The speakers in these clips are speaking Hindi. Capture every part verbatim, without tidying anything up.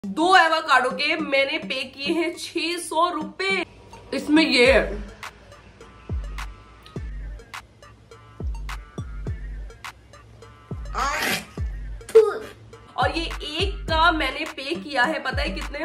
दो एवोकाडो के मैंने पे किए हैं छह सौ रुपए। इसमें ये है, और ये एक का मैंने पे किया है पता है कितने?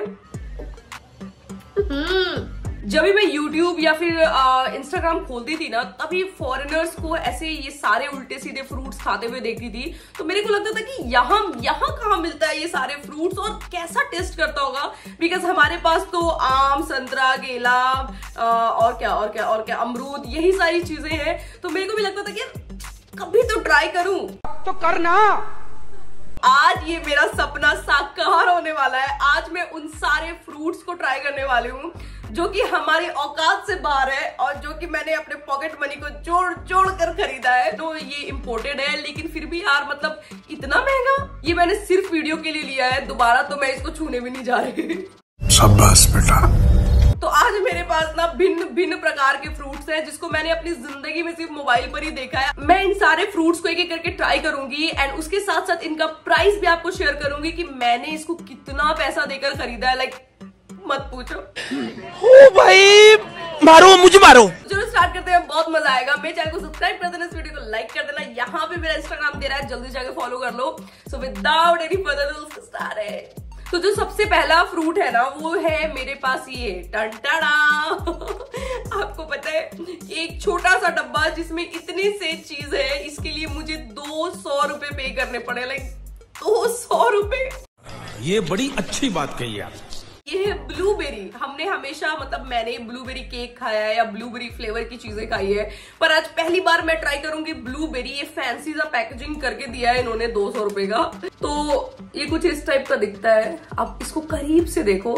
जब भी मैं YouTube या फिर इंस्टाग्राम खोलती थी ना, तभी फॉरेनर्स को ऐसे ये सारे उल्टे सीधे फ्रूट्स खाते हुए देखती थी, तो मेरे को लगता था कि यहाँ यहाँ कहाँ मिलता है ये सारे फ्रूट्स और कैसा टेस्ट करता होगा। बिकॉज हमारे पास तो आम, संतरा, केला और क्या और क्या और क्या अमरूद, यही सारी चीजें हैं। तो मेरे को भी लगता था कि कभी तो ट्राई करूं, तो करना। आज ये मेरा सपना साकार होने वाला है। आज मैं उन सारे फ्रूट्स को ट्राई करने वाली हूँ जो कि हमारी औकात से बाहर है और जो कि मैंने अपने पॉकेट मनी को जोड़ जोड़ कर खरीदा है। तो ये इम्पोर्टेड है, लेकिन फिर भी यार मतलब इतना महंगा। ये मैंने सिर्फ वीडियो के लिए लिया है, दोबारा तो मैं इसको छूने भी नहीं जा रही। शाबाश बेटा। तो आज मेरे पास ना भिन्न भिन्न प्रकार के फ्रूट्स हैं जिसको मैंने अपनी जिंदगी में सिर्फ मोबाइल पर ही देखा है। मैं इन सारे फ्रूट्स को एक एक करके ट्राई करूंगी एंड उसके साथ साथ इनका प्राइस भी आपको शेयर करूंगी कि मैंने इसको कितना पैसा देकर खरीदा है। लाइक मत पूछो। ओ भाई मारो मुझे मारो। चलो स्टार्ट करते हैं, बहुत मजा आएगा। मेरे चैनल को सब्सक्राइब कर देना, इस वीडियो को लाइक कर देना। यहाँ पे मेरा इंस्टाग्राम दे रहा है, जल्दी जाके फॉलो कर लो। So without any further do start है। तो जो सबसे पहला फ्रूट है ना वो है मेरे पास ये टंटाड़ा। आपको पता है एक छोटा सा डब्बा जिसमें इतनी से चीज है, इसके लिए मुझे दो सौ रुपए पे करने पड़े। लाइक दो सौ रुपए। ये बड़ी अच्छी बात कही आप। ये है ब्लूबेरी। हमने हमेशा मतलब मैंने ब्लूबेरी केक खाया है या ब्लूबेरी फ्लेवर की चीजें खाई है, पर आज पहली बार मैं ट्राई करूंगी ब्लूबेरी। ये फैंसी सा पैकेजिंग करके दिया है इन्होंने दो सौ रुपए का। तो ये कुछ इस टाइप का दिखता है। आप इसको करीब से देखो,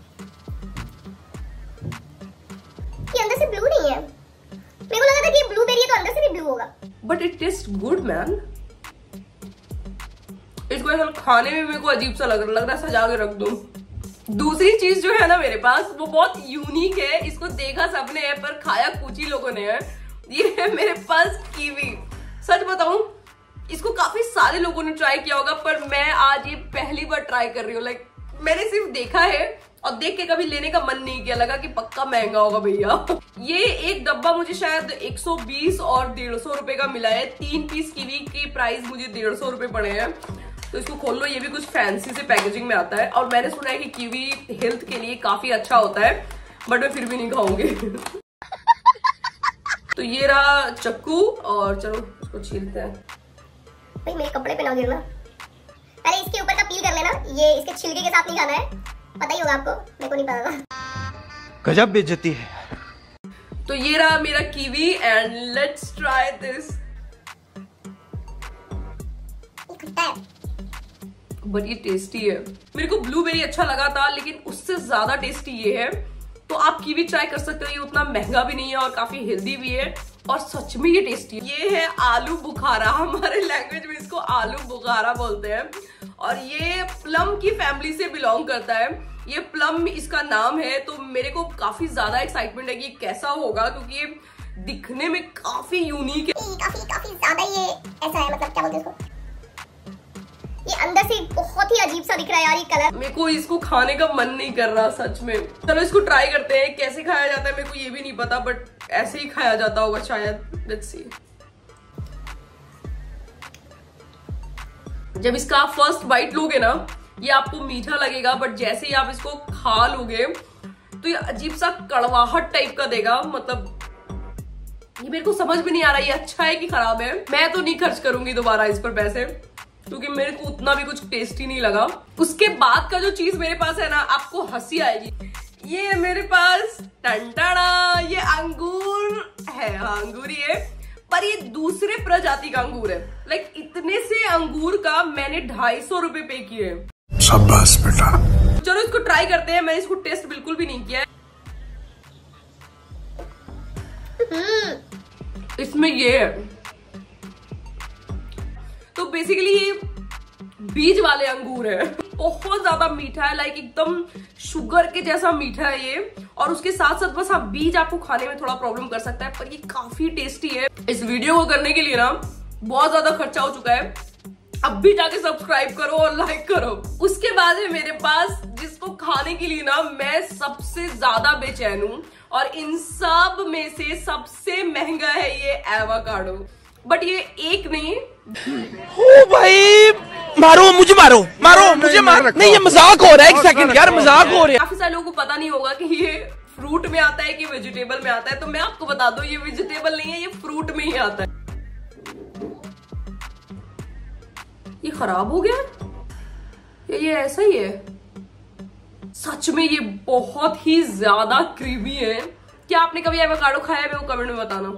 ये अंदर से ब्लू नहीं है। मेरे को लगा था कि ये ब्लूबेरी है तो अंदर से भी ब्लू होगा। But it taste good man. इसको ऐसा खाने में मेरे को अजीब सा लग लग रहा है, सजा के रख दूं। दूसरी चीज जो है ना मेरे पास वो बहुत यूनिक है। इसको देखा सबने है पर खाया कुछ ही लोगों ने है। ये है मेरे पास कीवी। सच बताऊं इसको काफी सारे लोगों ने ट्राई किया होगा, पर मैं आज ये पहली बार ट्राई कर रही हूँ। लाइक मैंने सिर्फ देखा है और देख के कभी लेने का मन नहीं किया, लगा कि पक्का महंगा होगा भैया। ये एक डब्बा मुझे शायद एक सौ बीस और डेढ़ सौ रुपए का मिला है। तीन पीस कीवी की प्राइस मुझे डेढ़ सौ रुपए पड़े हैं। तो इसको खोल लो, ये भी कुछ फैंसी से पैकेजिंग में आता है और मैंने सुना है कि कीवी हेल्थ के लिए काफी अच्छा होता है, बट मैं फिर भी नहीं खाऊंगी। तो ये रहा चक्कू और चलो इसको छीलते हैं। भाई मेरे कपड़े पे ना गिरना। अरे इसके ऊपर का पील कर लेना, ये इसके छिलके के साथ नहीं खाना है। पता ही होगा आपको, मेरे को नहीं पता था। गजब बेइज्जती है। तो ये रहा मेरा kiwi and let's try this. खट्टा है बट ये टेस्टी है। मेरे को ब्लूबेरी अच्छा लगा था, लेकिन उससे ज्यादा टेस्टी ये है। तो आप कीवी ट्राई कर सकते हो। ये उतना महंगा भी नहीं है और काफी हेल्दी भी है और सच में ये टेस्टी है। ये है आलू बुखारा। हमारे लैंग्वेज में इसको आलू बुखारा बोलते हैं और ये प्लम की फैमिली से बिलोंग करता है। ये प्लम इसका नाम है। तो मेरे को काफी ज्यादा एक्साइटमेंट है कि ये कैसा होगा, क्योंकि ये दिखने में काफी यूनिक है। काफी काफी ज्यादा ये ऐसा है, मतलब क्या बोलते हैं इसको, ये अंदर से बहुत ही अजीब सा दिख रहा है यार ये कलर। मेरे को इसको खाने का मन नहीं कर रहा सच में। चलो इसको ट्राई करते हैं। कैसे खाया जाता है मेरे को ये भी नहीं पता, बट ऐसे ही खाया जाता होगा शायद। Let's see. जब इसका फर्स्ट बाइट लोगे ना, ये आपको मीठा लगेगा, बट जैसे ही आप इसको खा लोगे तो ये अजीब सा कड़वाहट टाइप का देगा। मतलब ये मेरे को समझ भी नहीं आ रहा ये अच्छा है कि खराब है। मैं तो नहीं खर्च करूंगी दोबारा इस पर पैसे, क्योंकि मेरे को उतना भी कुछ टेस्टी नहीं लगा। उसके बाद का जो चीज मेरे पास है ना, आपको हंसी आएगी। ये है मेरे पास टंटाड़ा। ये अंगूर है। हाँ अंगूर ही है, पर ये दूसरे प्रजाति का अंगूर है। लाइक इतने से अंगूर का मैंने ढाई सौ रुपए पे किए। शाबाश बेटा। चलो इसको ट्राई करते हैं। मैंने इसको टेस्ट बिल्कुल भी नहीं किया। इसमें ये है, तो बेसिकली ये बीज वाले अंगूर है। बहुत ज्यादा मीठा है, लाइक एकदम शुगर के जैसा मीठा है ये। और उसके साथ साथ बस हाँ बीज आपको खाने में थोड़ा प्रॉब्लम कर सकता है, पर ये काफी टेस्टी है। इस वीडियो को करने के लिए ना बहुत ज्यादा खर्चा हो चुका है अब भी जाके सब्सक्राइब करो और लाइक करो। उसके बाद है मेरे पास जिसको खाने के लिए ना मैं सबसे ज्यादा बेचैन हूं, और इन सब में से सबसे महंगा है ये एवोकाडो। बट ये एक नहीं, ओ भाई मारो मुझे, मारो मारो मुझे, मार नहीं, ये मजाक हो रहा है। एक सेकंड यार, मजाक हो रहा है। काफी सारे लोगों को पता नहीं होगा कि ये फ्रूट में आता है कि वेजिटेबल में आता है, तो मैं आपको बता दूं ये वेजिटेबल नहीं है, ये फ्रूट में ही आता है। ये खराब हो गया या ये ऐसा ही है? सच में ये बहुत ही ज्यादा क्रीमी है। क्या आपने कभी एवोकाडो खाया है? मेरे को कमेंट में बताना।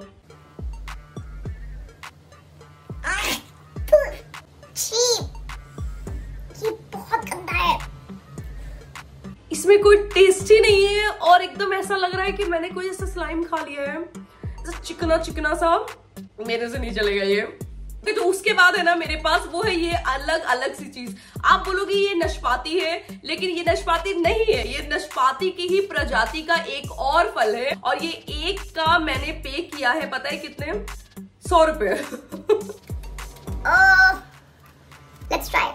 ये बहुत गंदा है। इसमें कोई टेस्ट ही नहीं है और एकदम ऐसा लग रहा है कि मैंने कोई ऐसा स्लाइम खा लिया है, ऐसा चिकना चिकना सा। मेरे से नहीं चलेगा ये। तो उसके बाद है ना मेरे पास वो है ये अलग अलग सी चीज। आप बोलोगे ये नाशपाती है, लेकिन ये नाशपाती नहीं है, ये नाशपाती की ही प्रजाति का एक और फल है। और ये एक का मैंने पे किया है, पता है कितने? सौ रुपए। Let's try.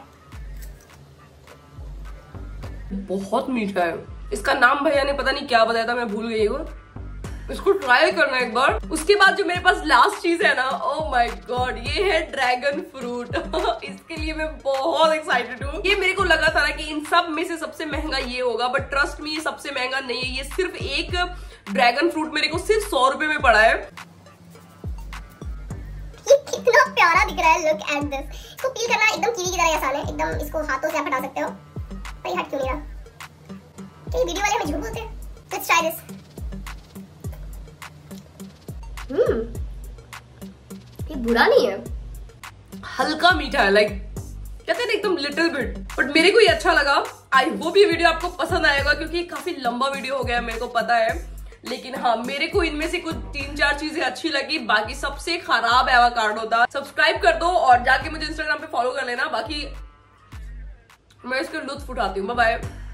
बहुत मीठा है। इसका नाम भैया ने पता नहीं क्या बताया था, मैं भूल गई हूँ। इसको ट्राई करना एक बार। उसके बाद जो मेरे पास लास्ट चीज है ना, ओह माय गॉड, ये है ड्रैगन फ्रूट। इसके लिए मैं बहुत एक्साइटेड हूँ। ये मेरे को लगा था ना कि इन सब में से सबसे महंगा ये होगा, बट ट्रस्ट मी ये सबसे महंगा नहीं है। ये सिर्फ एक ड्रैगन फ्रूट मेरे को सिर्फ सौ रुपए में पड़ा है। ये कितना प्यारा दिख रहा है। Look at this. इसको पील करना एकदम कीवी की तरह आसान है, एकदम इसको हाथों से आप हटा सकते हो। भाई हट क्यों नहीं रहा? क्या वीडियो वाले हमें झूठ बोलते हैं? Let's try this. हम्म, ये बुरा नहीं है, हल्का मीठा है, लाइक कहते हैं एकदम लिटिल बिट, बट मेरे को ये अच्छा लगा। आई होप ये वीडियो आपको पसंद आएगा, क्योंकि काफी लंबा वीडियो हो गया मेरे को पता है, लेकिन हाँ मेरे को इनमें से कुछ तीन चार चीजें अच्छी लगी, बाकी सबसे खराब एवोकाडो था। सब्सक्राइब कर दो और जाके मुझे इंस्टाग्राम पे फॉलो कर लेना। बाकी मैं इसका लुत्फ उठाती हूँ। Bye bye.